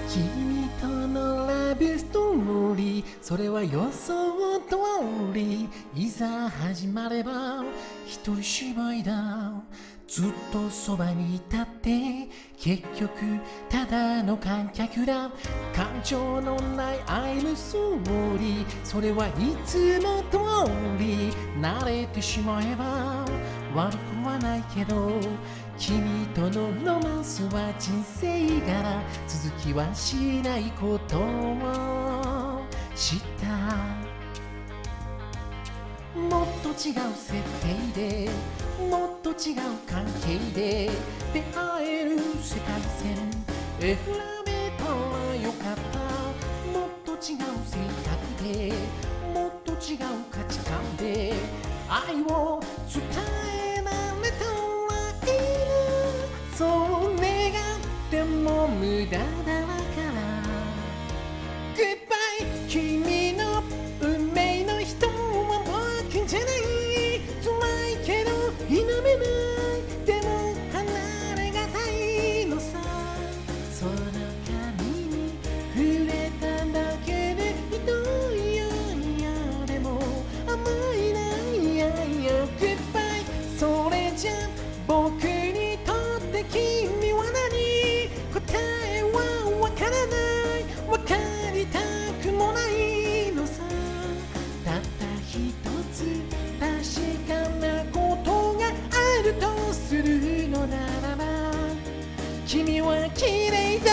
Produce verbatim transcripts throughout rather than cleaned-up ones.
君とのラブストーリー、それは予想通り。いざ始まれば一人芝居だ。ずっとそばにいたって結局ただの観客だ。感情のない愛のストーリー、それはいつも通り。慣れてしまえば悪くはないけど、君とのロマンスは人生柄、続きはしないことを知った。もっと違う設定で、もっと違う関係で出会える世界線選べたらよかった。もっと違う性格で、もっと違う価値観で愛を伝えられたらいいな。そう願っても無駄だから。 Goodbye 君の運命の人は僕じゃない。辛いけど否めない。でも離れがたいのさ。その髪に触れただけでひどいやいや、でも甘いないやいや。 Goodbye それじゃ僕にとって君は何。答えはわからない、わかりたくもないのさ。たった一つ確かなことがあるとするのならば、君は綺麗だ。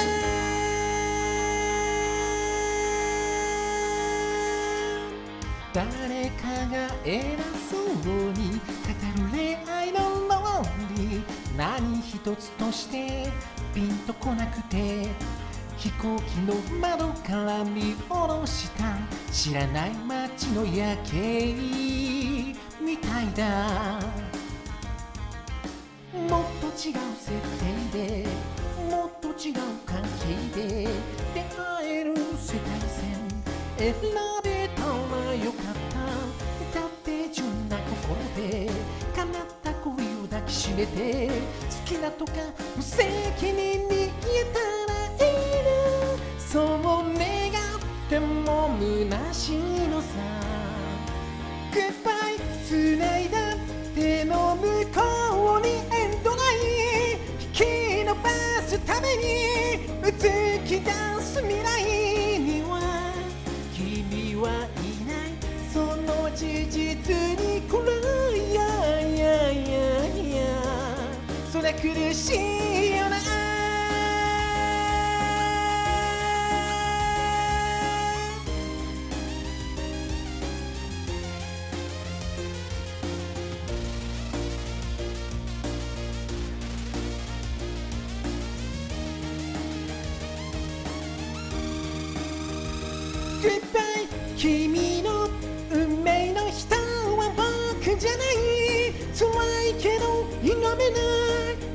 誰かが偉そうに語る恋愛の論理、何一つとしてピンとこなくて、飛行機の窓から見下ろした知らない街の夜景みたいだ。もっと違う設定で、もっと違う関係で出会える世界線選べたらよかった。だって純な心で叶った恋を抱きしめて、好きなとか無責任に言えたらいいな。そう願っても虚しいのさ。 Goodbye 繋いだ手の向こうにエンドライン、引き伸ばすためにうつき出す未来には君はいない。その事実に暗いやいやいやいや、そりゃ苦しいよな。Goodbye 君の運命の人は僕じゃない。辛いけど否めない。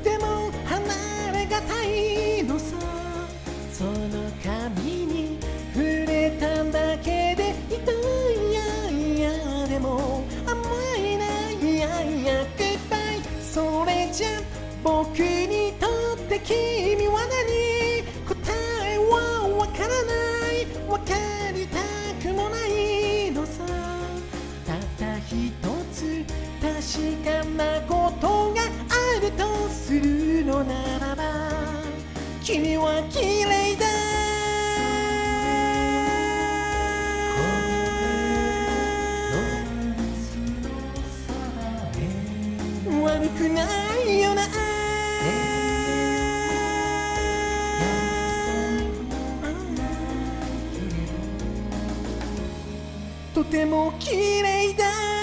でも離れがたいのさ。その髪に触れただけで痛いやいや、でも甘いないやいや。 Goodbye それじゃ僕にとって君は何。答えはわからない、わかりたくもないのさ。たった一つ確かなことがあるとするのならば、君は綺麗だ。悪くないよな。とても綺麗だ。